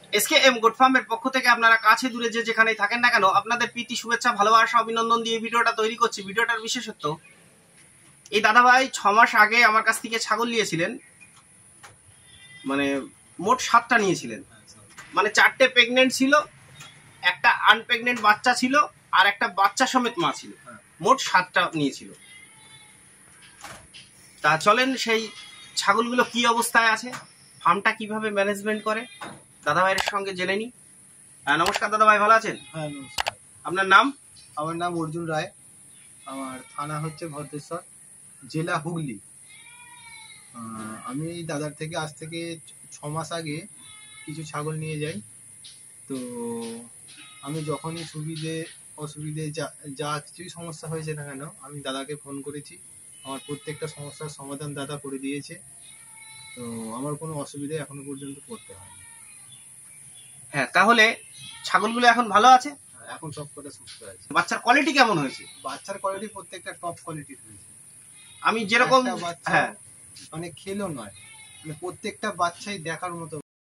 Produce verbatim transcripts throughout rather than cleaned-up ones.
SK M goat ফার্মের পক্ষ থেকে আপনারা কাছে দূরে যে যেখানেই থাকেন না কেন আপনাদের প্রীতি শুভেচ্ছা ভালোবাসা অভিনন্দন দিয়ে ভিডিওটা তৈরি করছি। ভিডিওটার বিশেষত্ব, এই দাদাভাই ছ মাস আগে আমার কাছ থেকে ছাগল নিয়েছিলেন, মানে মোট সাতটা নিয়েছিলেন, মানে চারটে প্রেগনেন্ট ছিল, একটা আনপ্রেগনেন্ট বাচ্চা ছিল, আর একটা বাচ্চা সমেত মা ছিল, মোট সাতটা নিয়েছিল। তা চলেন সেই ছাগলগুলো কি অবস্থায় আছে, ফার্মটা কিভাবে ম্যানেজমেন্ট করে দাদাভাইয়ের সঙ্গে জেনে নি। নমস্কার দাদাভাই, ভালো আছেন? হ্যাঁ নমস্কার। আপনার নাম? আমার নাম অর্জুন রায়, আমার থানা হচ্ছে ভদ্রেশ্বর, জেলা হুগলি। আমি দাদার থেকে আজ থেকে ছ মাস আগে কিছু ছাগল নিয়ে যাই। তো আমি যখনই সুবিধে অসুবিধে যা যা কিছুই সমস্যা হয়েছে না কেন আমি দাদাকে ফোন করেছি, আমার প্রত্যেকটা সমস্যার সমাধান দাদা করে দিয়েছে। তো আমার কোনো অসুবিধা এখনো পর্যন্ত পড়তে হয়নি। হ্যাঁ, তাহলে ছাগলগুলো এখন ভালো আছে? এখন সব কটা সুস্থ আছে। বাচ্চার কোয়ালিটি কেমন হয়েছে? বাচ্চার কোয়ালিটি প্রত্যেকটা টপ কোয়ালিটির হয়েছে। আমি যেরকম হ্যাঁ মানে খেলো নয়, মানে প্রত্যেকটা বাচ্চাই দেখার মতো।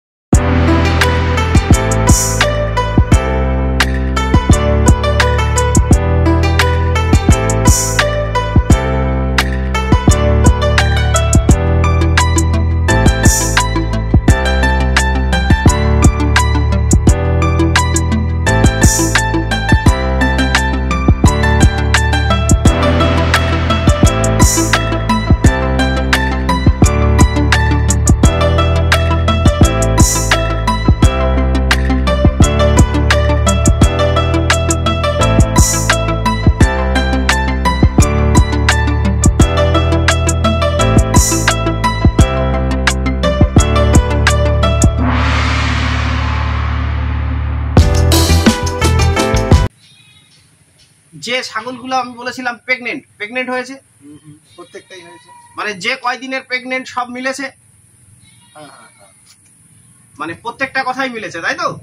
যে ছাগলগুলো আমি বলেছিলাম প্রেগনেন্ট প্রেগনেন্ট হয়েছে, প্রত্যেকটাই হয়েছে, মানে যে কয়দিনের প্রেগনেন্ট সব মিলেছে। হ্যাঁ হ্যাঁ হ্যাঁ, মানে প্রত্যেকটা কথাই মিলেছে, তাই তো?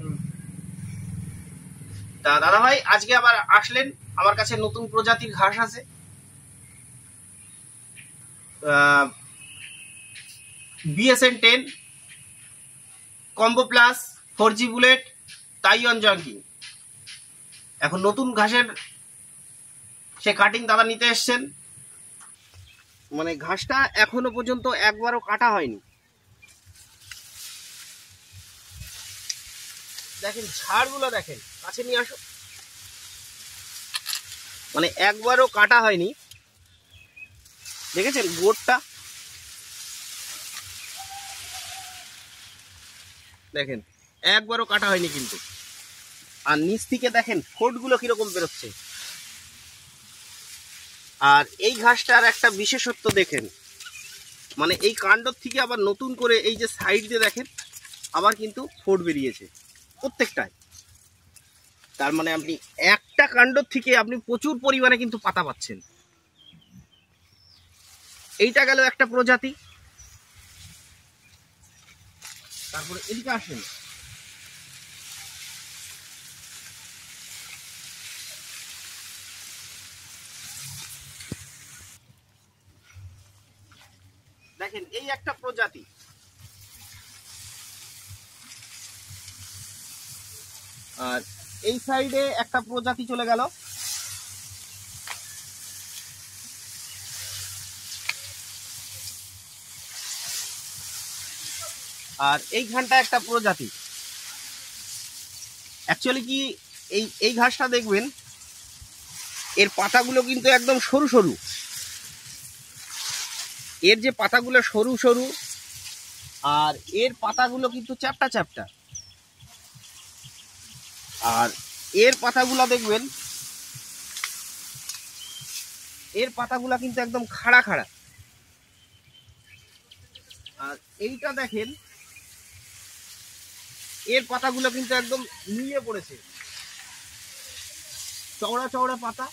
তা দাদা ভাই আজকে আবার আসলেন, আমার কাছে নতুন প্রজাতির ঘাস আছে, BSN ten combo plus four G bullet Taiwan জঙ্কি। এখন নতুন ঘাসের সে কাটিং দাদা নিতে এসছেন। মানে ঘাসটা এখনো পর্যন্ত একবারও কাটা হয়নি। দেখেন ঝাড়গুলো, দেখেন কাছে নিয়ে আসো, মানে একবারও কাটা হয়নি। দেখেছেন গোটটা, দেখেন একবারও কাটা হয়নি কিন্তু। আর নিচ থেকে দেখেন ফোটগুলো কিরকম বেরোচ্ছে। আর এই ঘাসটার একটা বিশেষত্ব দেখেন, মানে এই কাণ্ড থেকে আবার নতুন করে এই যে সাইড দিয়ে দেখেন আবার কিন্তু ফোট বেরিয়েছে প্রত্যেকটায়। তার মানে আপনি একটা কাণ্ড থেকে আপনি প্রচুর পরিমাণে কিন্তু পাতা পাচ্ছেন। এইটা গেল একটা প্রজাতি। তারপরে এদিকে আসেন, দেখেন এই একটা প্রজাতি। আর এই সাইডে একটা প্রজাতি চলে গেল। আর এইখানটা একটা প্রজাতি। অ্যাকচুয়ালি কি এই এই ঘাসটা দেখবেন এর পাতাগুলো কিন্তু একদম সরু সরু, এর যে পাতাগুলো সরু সরু, আর এর পাতাগুলো কিন্তু চ্যাপটা চ্যাপটা। আর এর পাতাগুলো দেখবেন, এর পাতাগুলো কিন্তু একদম খাড়া খাড়া। আর এইটা দেখেন এর পাতাগুলো কিন্তু একদম নুয়ে পড়েছে, চওড়া চওড়া পাতা।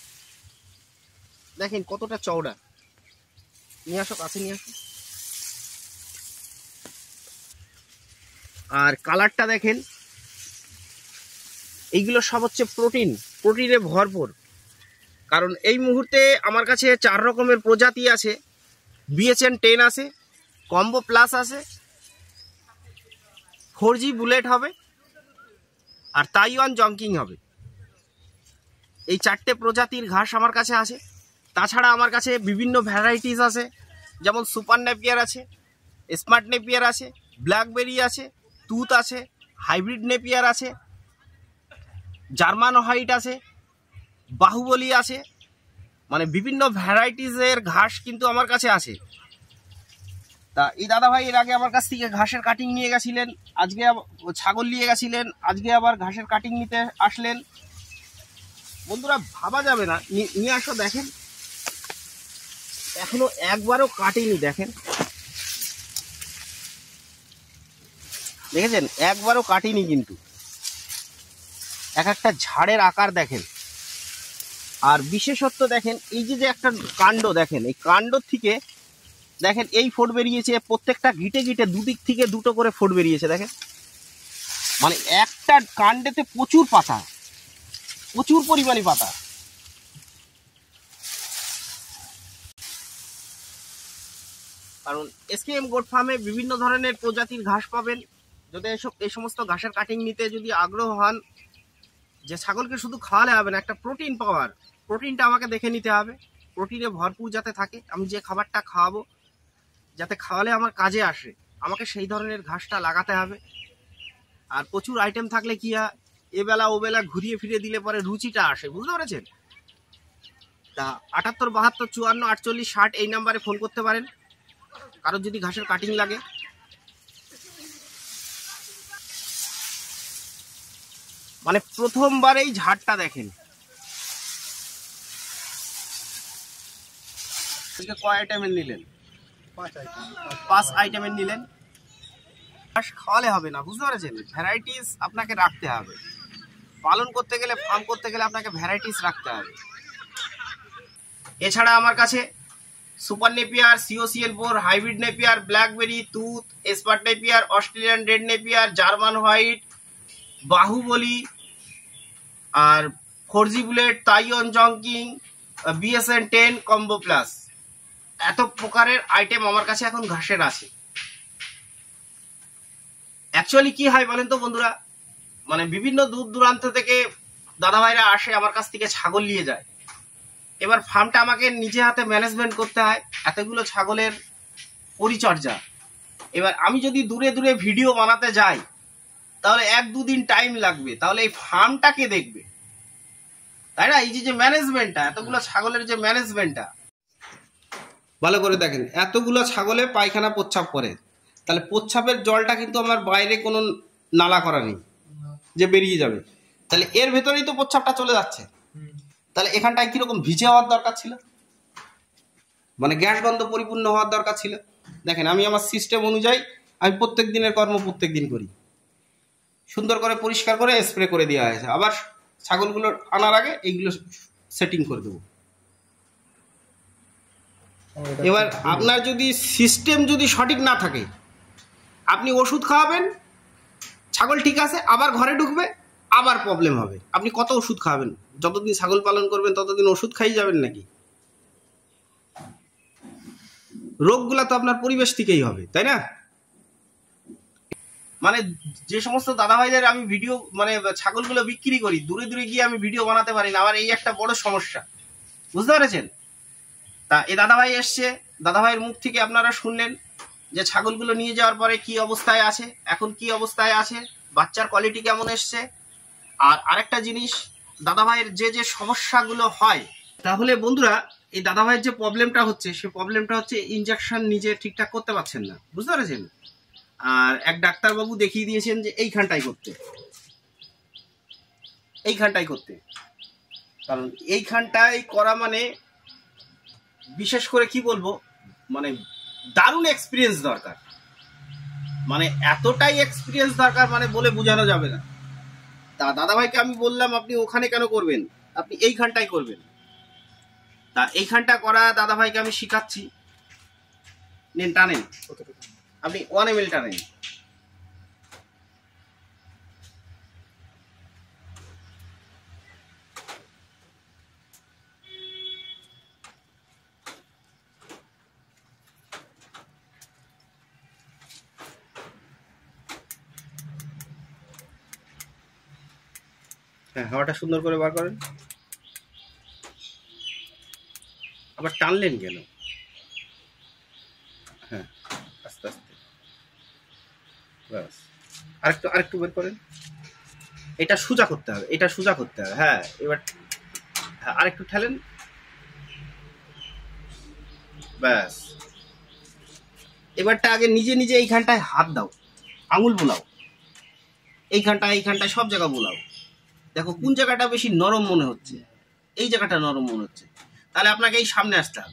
দেখেন কতটা চওড়া। নিয়ে আসো, কাছে নিয়ে আসো। আর কালারটা দেখেন, এইগুলো সব হচ্ছে প্রোটিন, প্রোটিনে ভরপুর। কারণ এই মুহূর্তে আমার কাছে চার রকমের প্রজাতি আছে। বিএসএন টেন আছে, কম্বো প্লাস আছে, ফোর জি বুলেট হবে, আর তাইওয়ান জংকিং হবে। এই চারটে প্রজাতির ঘাস আমার কাছে আছে। তাছাড়া আমার কাছে বিভিন্ন ভ্যারাইটিস আছে, যেমন সুপার নেপিয়ার আছে, স্মার্ট নেপিয়ার আছে, ব্ল্যাকবেরি আছে, তুত আছে, হাইব্রিড নেপিয়ার আছে, জার্মান হোয়াইট আছে, বাহুবলী আছে। মানে বিভিন্ন ভ্যারাইটিসের ঘাস কিন্তু আমার কাছে আছে। তা এই দাদা ভাই এর আগে আমার কাছ থেকে ঘাসের কাটিং নিয়ে গেছিলেন, আজকে ছাগল নিয়ে গেছিলেন, আজকে আবার ঘাসের কাটিং নিতে আসলেন। বন্ধুরা ভাবা যাবে না, নিয়ে আসো দেখেন, এখনো একবারও কাটেনি। দেখেন, দেখেছেন একবারও কাটেনি, কিন্তু এক একটা ঝাড়ের আকার দেখেন। আর বিশেষত্ব দেখেন, এই যে যে একটা কাণ্ড দেখেন, এই কাণ্ড থেকে দেখেন এই ফোট বেরিয়েছে, প্রত্যেকটা গিটে গিটে দুদিক থেকে দুটো করে ফোট বেরিয়েছে। দেখেন, মানে একটা কাণ্ডেতে প্রচুর পাতা, প্রচুর পরিমাণে পাতা। কারণ এসকেএম গোট ফার্মে বিভিন্ন ধরনের প্রজাতির ঘাস পাবেন। যদি এসব এই সমস্ত ঘাসের কাটিং নিতে যদি আগ্রহ হন, যে ছাগলকে শুধু খাওয়ালে হবে না, একটা প্রোটিন পাওয়ার, প্রোটিনটা আমাকে দেখে নিতে হবে। প্রোটিনে ভরপুর যাতে থাকে, আমি যে খাবারটা খাওয়াবো যাতে খাওয়ালে আমার কাজে আসে, আমাকে সেই ধরনের ঘাসটা লাগাতে হবে। আর প্রচুর আইটেম থাকলে কি হয়, এবেলা ওবেলা ঘুরিয়ে ফিরিয়ে দিলে পরে রুচিটা আসে, বুঝতে পেরেছেন? তা আটাত্তর বাহাত্তর চুয়ান্ন আটচল্লিশ ষাট এই নাম্বারে ফোন করতে পারেন কারোর যদি ঘাসের কাটিং লাগে। মানে প্রথমবারেই ঝাড়টা দেখেন, কয় আইটেমের নিলেন? পাঁচ আইটেমের নিলেন। ঘাস খাওয়ালে হবে না, বুঝতে পেরেছেন? ভ্যারাইটিস আপনাকে রাখতে হবে। পালন করতে গেলে, ফার্ম করতে গেলে আপনাকে ভ্যারাইটিস রাখতে হবে। এছাড়া আমার কাছে super napier, COCL four, hybrid napier, blackberry, তুত, smart napier, Australian red napier, German white, Bahubali, আর ফোর জি বুলেট, তাইওয়ান জংকিং, বিএসএন টেন কম্বো প্লাস, এত প্রকারের আইটেম আমার কাছে এখন ঘাসের আছে। অ্যাকচুয়ালি কি হয় বলেন তো বন্ধুরা, মানে বিভিন্ন দূর দূরান্ত থেকে দাদা ভাইরা আসে আমার কাছ থেকে ছাগল নিয়ে যায়। এবার ফার্মটা আমাকে নিজে হাতে ম্যানেজমেন্ট করতে হয়, এতগুলো ছাগলের পরিচর্যা। এবার আমি যদি দূরে দূরে ভিডিও বানাতে যাই তাহলে এক দুদিন টাইম লাগবে, তাহলে এই ফার্মটা কে দেখবে, তাই না? এই যে ম্যানেজমেন্টটা, এতগুলো ছাগলের যে ম্যানেজমেন্টটা, ভালো করে দেখেন, এতগুলো ছাগলে পায়খানা প্রচ্ছাপ করে, তাহলে প্রচ্ছাপের জলটা কিন্তু আমার বাইরে কোনো নালা করা নেই যে বেরিয়ে যাবে, তাহলে এর ভেতরেই তো প্রচ্ছাপটা চলে যাচ্ছে। তাহলে এখানটায় কিরকম ভিজে হওয়ার দরকার ছিল, মানে গ্যাস গন্ধ পরিপূর্ণ হওয়ার দরকার ছিল। দেখেন, আমি আমার সিস্টেম অনুযায়ী আমি প্রত্যেক দিনের কর্ম প্রত্যেক দিন করি, সুন্দর করে পরিষ্কার করে স্প্রে করে দেওয়া হয়েছে। আবার ছাগলগুলো আনার আগে এইগুলো সেটিং করে দেবো। এবার আপনার যদি সিস্টেম যদি সঠিক না থাকে, আপনি ওষুধ খাওয়াবেন, ছাগল ঠিক আছে, আবার ঘরে ঢুকবে, আবার প্রবলেম হবে। আপনি কত ওষুধ খাওয়াবেন? যতদিন ছাগল পালন করবেন ততদিন ওষুধ খাই যাবেন নাকি? রোগগুলা তো আপনার পরিবেশ থেকেই হবে, তাই না? মানে যে সমস্ত দাদা ভাইদের আমি ভিডিও, মানে ছাগলগুলো বিক্রি করি, দূরে দূরে গিয়ে আমি ভিডিও বানাতে পারি না, আমার এই একটা বড় সমস্যা, বুঝতে পেরেছেন? তা এই দাদা ভাই এসছে, দাদা ভাইয়ের মুখ থেকে আপনারা শুনলেন যে ছাগলগুলো নিয়ে যাওয়ার পরে কি অবস্থায় আছে, এখন কি অবস্থায় আছে, বাচ্চার কোয়ালিটি কেমন এসছে। আর আরেকটা জিনিস, দাদা ভাইয়ের যে যে সমস্যাগুলো হয়, তাহলে বন্ধুরা এই দাদা ভাইয়ের যে প্রবলেমটা হচ্ছে, সে প্রবলেমটা হচ্ছে ইনজেকশন নিজে ঠিকঠাক করতে পারছেন না, বুঝতে পেরেছেন? আর এক ডাক্তারবাবু দেখিয়ে দিয়েছেন যে এইখানটাই করতে, এইখানটাই করতে। কারণ এইখানটাই করা মানে বিশেষ করে কি বলবো, মানে দারুণ এক্সপিরিয়েন্স দরকার, মানে এতটাই এক্সপিরিয়েন্স দরকার, মানে বলে বোঝানো যাবে না। তা দাদা ভাইকে আমি বললাম আপনি ওখানে কেন করবেন, আপনি এইখানটাই করবেন। তা এইখানটা করা দাদা ভাইকে আমি শিখাচ্ছি। নেন, টানেন, আপনি ওয়ান এম এল টানেন। হ্যাঁ, হাওয়াটা সুন্দর করে বার করেন। আবার টানলেন কেন? হ্যাঁ, আস্তে আস্তে, ব্যাস। আরেকটু আরেকটু বের করেন। এটা সোজা করতে হবে, এটা সোজা করতে হবে। হ্যাঁ, এবার হ্যাঁ, আরেকটু ঠেলেন, ব্যাস। এবারটা আগে নিজে নিজে এইখানটায় হাত দাও, আঙুল বোলাও, এইখানটায় এইখানটায় সব জায়গা বোলাও। দেখো কোন জায়গাটা বেশি নরম মনে হচ্ছে, এই জায়গাটা নরম মনে হচ্ছে, তাহলে আপনাকে এই সামনে আসতে হবে।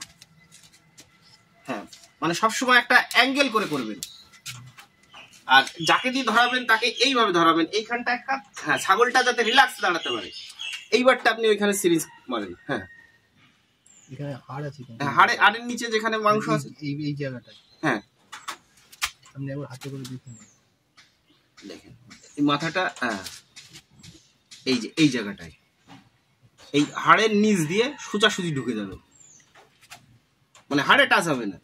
হ্যাঁ, মানে সবসময় একটা অ্যাঙ্গেল করে করবেন। আর যাকে দিয়ে ধরাবেন তাকে এইভাবে ধরাবেন, এইখানটা একটা, হ্যাঁ, ছাগলটা যাতে রিল্যাক্স দাঁড়াতে পারে। এইবারটা আপনি ওইখানে সিরিজ মারেন। হ্যাঁ, এখানে হাড় আছে, হাড়ে হাড়ের নিচে যেখানে মাংস আছে, এই এই জায়গাটা। হ্যাঁ, আপনি একবার হাতে করে দেখুন, দেখেন এই মাথাটা, হ্যাঁ, এই যে এই জায়গাটায়, এই হাড়ের নিচ দিয়ে সোজাসুজি ঢুকে যাবে, মানে হাড়ে টাচ হবে না।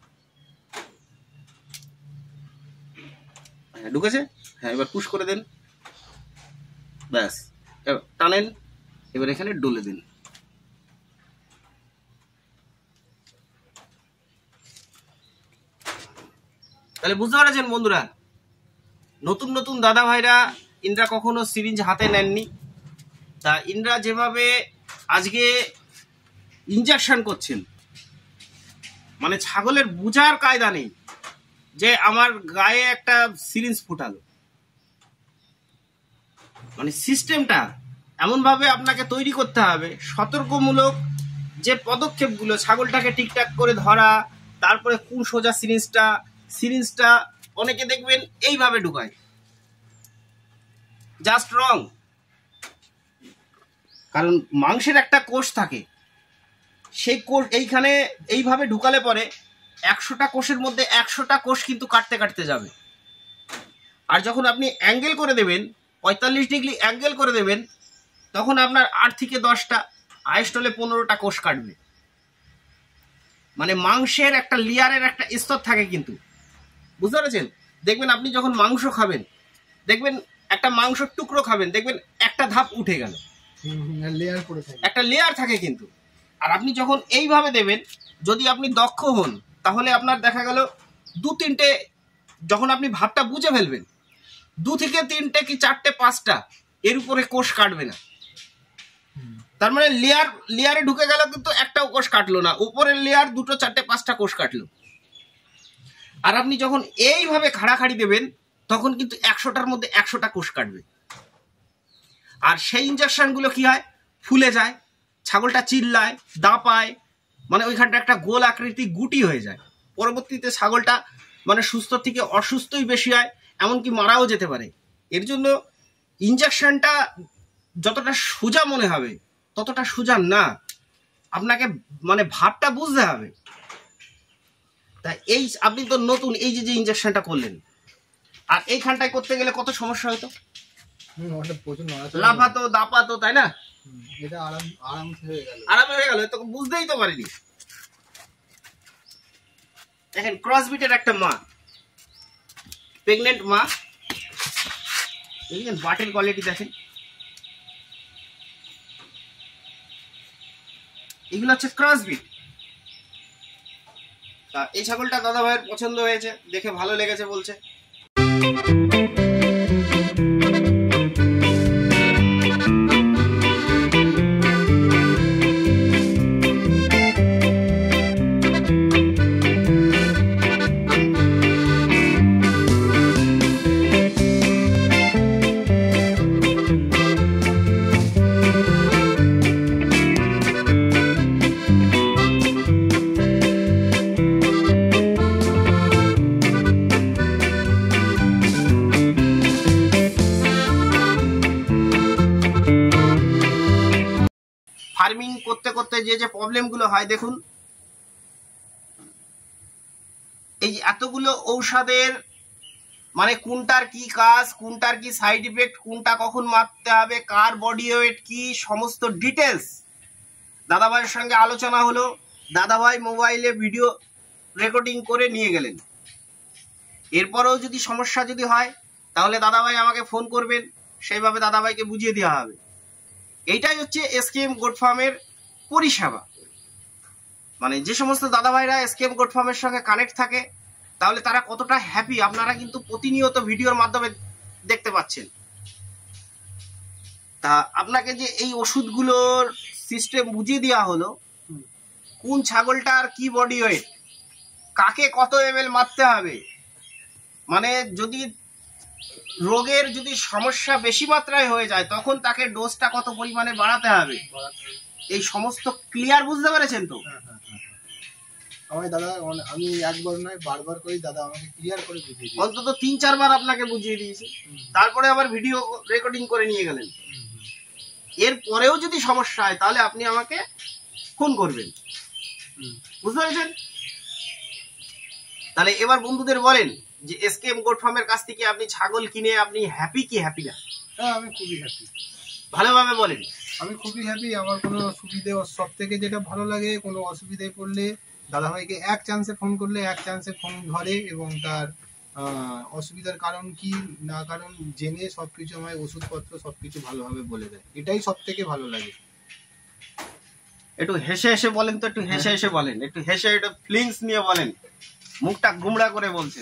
হ্যাঁ, ঢুকেছে। হ্যাঁ, এবার পুশ করে দেন, ব্যাস। এবার টানেন, এবার এখানে ডলে দিন। তাহলে বুঝতে পারছেন বন্ধুরা, নতুন নতুন দাদা ভাইরা ইনরা কখনো সিরিঞ্জ হাতে নেননি, তা ইনরা যেভাবে আজকে ইনজেকশন করছেন, মানে ছাগলের বুঝার কায়দা নেই যে আমার গায়ে একটা সিরিঞ্জ ফুটালো। মানে সিস্টেমটা এমন ভাবে আপনাকে তৈরি করতে হবে, সতর্কমূলক যে পদক্ষেপগুলো, ছাগলটাকে ঠিকঠাক করে ধরা, তারপরে কোন সোজা সিরিঞ্জটা, সিরিঞ্জটা অনেকে দেখবেন এইভাবে ঢুকায়, জাস্ট রং। কারণ মাংসের একটা কোষ থাকে, সেই কোষ এইখানে এইভাবে ঢুকালে পরে একশোটা কোষের মধ্যে একশোটা কোষ কিন্তু কাটতে কাটতে যাবে। আর যখন আপনি অ্যাঙ্গেল করে দেবেন, পঁয়তাল্লিশ ডিগ্রি অ্যাঙ্গেল করে দেবেন, তখন আপনার আট থেকে দশটা, হাইস্ট হলে পনেরোটা কোষ কাটবে। মানে মাংসের একটা লেয়ারের একটা স্তর থাকে কিন্তু, বুঝতে পেরেছেন? দেখবেন আপনি যখন মাংস খাবেন, দেখবেন একটা মাংসের টুকরো খাবেন, দেখবেন একটা ধাপ উঠে গেল, লেয়ার পড়ে থাকে, একটা লেয়ার থাকে কিন্তু। আর আপনি যখন এইভাবে দেবেন, যদি আপনি দক্ষ হন, তাহলে আপনার দেখা গেল দু তিনটে, যখন আপনি ভাবটা বুঝে ফেলবেন, দু থেকে তিনটে কি চারটে পাঁচটা, এর উপরে কোষ কাটবে না। তার মানে লেয়ার লেয়ারে ঢুকে গেল কিন্তু একটাও কোষ কাটলো না, উপরের লেয়ার দুটো চারটে পাঁচটা কোষ কাটলো। আর আপনি যখন এইভাবে খাড়াখাড়ি দেবেন, তখন কিন্তু একশোটার মধ্যে একশোটা কোষ কাটবে। আর সেই ইঞ্জেকশন গুলো কি হয়, ফুলে যায়, ছাগলটা চিল্লায়, দাপায়, মানে ওইখানটা একটা গোল আকৃতি গুটি হয়ে যায়। পরবর্তীতে ছাগলটা মানে সুস্থ থেকে অসুস্থই বেশি হয়, এমনকি মারাও যেতে পারে। এর জন্য ইঞ্জেকশনটা যতটা সোজা মনে হবে ততটা সোজা না, আপনাকে মানে ভাবটা বুঝতে হবে। তা এই আপনি তো নতুন, এই যে যে ইঞ্জেকশনটা করলেন, আর এইখানটায় করতে গেলে কত সমস্যা হতো, লাফাতো দাপাতো, তাই না? এটা আরাম আরামসে হয়ে গেল, আরামে হয়ে গেল, তো বুঝতেই তো পারিনি। দেখেন ক্রসবিটের একটা মা, প্রেগনেন্ট মা, দেখেন বাটের কোয়ালিটি দেখেন, এগুলো হচ্ছে ক্রসবিট। তা এই ছাগলটা দাদা ভাইয়ের পছন্দ হয়েছে, দেখে ভালো লেগেছে বলছে। ফার্মিং করতে করতে যে যে প্রবলেমগুলো হয় দেখুন, এই এতগুলো ঔষধের মানে কোনটার কি কাজ, কোনটার কি সাইড ইফেক্ট, কোনটা কখন মারতে হবে, কার বডি ওয়েট কি, সমস্ত ডিটেলস দাদাভাইয়ের সঙ্গে আলোচনা হলো। দাদাভাই মোবাইলে ভিডিও রেকর্ডিং করে নিয়ে গেলেন। এরপরেও যদি সমস্যা যদি হয়, তাহলে দাদাভাই আমাকে ফোন করবেন, সেইভাবে দাদাভাইকে বুঝিয়ে দেওয়া হবে। এইটাই হচ্ছে এসকেএম গোট ফার্মের পরিষেবা। মানে যে সমস্ত দাদা ভাইরা এসকেএম গোট ফার্মের সঙ্গে কানেক্ট থাকে, তাহলে তারা কতটা হ্যাপি আপনারা কিন্তু প্রতিনিয়ত ভিডিওর মাধ্যমে দেখতে পাচ্ছেন। তা আপনাকে যে এই ওষুধগুলোর সিস্টেম বুঝিয়ে দেওয়া হলো, কোন ছাগলটার কি বডি ওয়েট, কাকে কত এমএল মারতে হবে, মানে যদি রোগের যদি সমস্যা বেশি মাত্রায় হয়ে যায় তখন তাকে ডোজটা কত পরিমাণে বাড়াতে হবে, এই সমস্ত ক্লিয়ার বুঝতে পেরেছেন তো? আমার দাদা আমি একবার নয় বারবার করে দাদা আমাকে ক্লিয়ার করে বুঝিয়ে দিয়েছে, অন্তত তিন চারবার আপনাকে বুঝিয়ে দিয়েছে, তারপরে আবার ভিডিও রেকর্ডিং করে নিয়ে গেলেন। এর পরেও যদি সমস্যা হয় তাহলে আপনি আমাকে ফোন করবেন, বুঝতে পেরেছেন? তাহলে এবার বন্ধুদের বলেন যে এসকেএম গোট ফার্মের কাছ থেকে আপনি ছাগল কিনে আপনি হ্যাপি কি হ্যাপি না? হ্যাঁ আমি খুবই হ্যাপি, ভালোভাবে বলেন। আমি খুবই হ্যাপি। আমার কোনো সুবিধে সব থেকে যেটা ভালো লাগে, কোনো অসুবিধায় পড়লে দাদাভাইকে এক চান্সে ফোন করলে এক চান্সে ফোন ধরে এবং তার অসুবিধার কারণ কি না কারণ জেনে সবকিছু আমায় ওষুধপত্র সবকিছু ভালোভাবে বলে দেয়, এটাই সব থেকে ভালো লাগে। একটু হেসে হেসে বলেন তো, একটু হেসে হেসে বলেন, একটু হেসে একটু ফিলিংস নিয়ে বলেন, মুখটা গুমড়া করে বলছেন।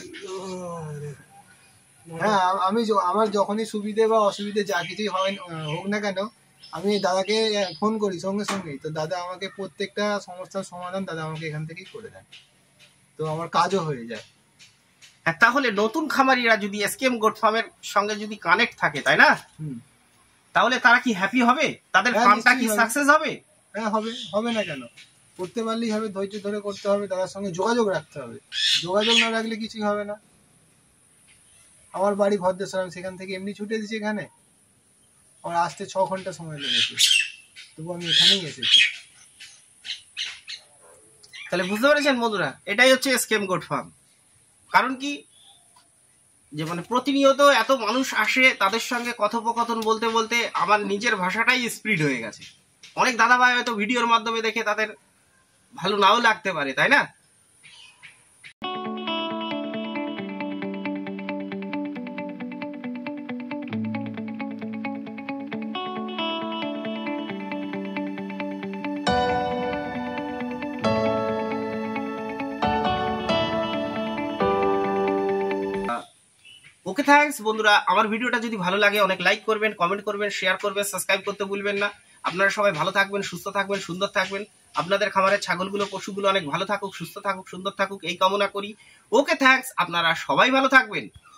হ্যাঁ আমি আমার যখনই সুবিধে বা অসুবিধে যা কিছুই হয় হোক না কেন, আমি দাদাকে ফোন করি সঙ্গে সঙ্গেই, তো দাদা আমাকে প্রত্যেকটা সমস্যার সমাধান দাদা আমাকে এখান থেকেই করে দেয়, তো আমার কাজও হয়ে যায়। হ্যাঁ, তাহলে নতুন খামারিরা যদি এসকেএম গোট ফার্মের সঙ্গে যদি কানেক্ট থাকে, তাই না, তাহলে তারা কি হ্যাপি হবে? তাদের ফার্মটা কি সাকসেস হবে? হ্যাঁ হবে, হবে না কেন? করতে পারলেই হবে, ধৈর্য ধরে করতে হবে, দাদার সঙ্গে যোগাযোগ রাখতে হবে, যোগাযোগ না রাখলে কিছুই হবে না। আমার বাড়ি ভদ্রেশ্বর, আমি সেখান থেকে এমনি ছুটে দিচ্ছি এখানে, আমার আসতে ছ ঘন্টা সময় লেগেছে, তবু আমি এখানেই এসেছি। তাহলে বুঝতে পেরেছেন বন্ধুরা, এটাই হচ্ছে এসকেএম গোট ফার্ম। কারণ কি যে মানে প্রতিনিয়ত এত মানুষ আসে, তাদের সঙ্গে কথোপকথন বলতে বলতে আমার নিজের ভাষাটাই স্পিড হয়ে গেছে। অনেক দাদা ভাই হয়তো ভিডিওর মাধ্যমে দেখে তাদের ভালো নাও লাগতে পারে, তাই না? ওকে থ্যাঙ্কস বন্ধুরা, আমার ভিডিওটা যদি ভালো লাগে অনেক লাইক করবেন, কমেন্ট করবেন, শেয়ার করবেন, সাবস্ক্রাইব করতে ভুলবেন না। আপনারা সবাই ভালো থাকবেন, সুস্থ থাকবেন, সুন্দর থাকবেন। আপনাদের খামারের ছাগলগুলো পশুগুলো অনেক ভালো থাকুক, সুস্থ থাকুক, সুন্দর থাকুক, এই কামনা করি। ওকে থ্যাঙ্কস, আপনারা সবাই ভালো থাকবেন।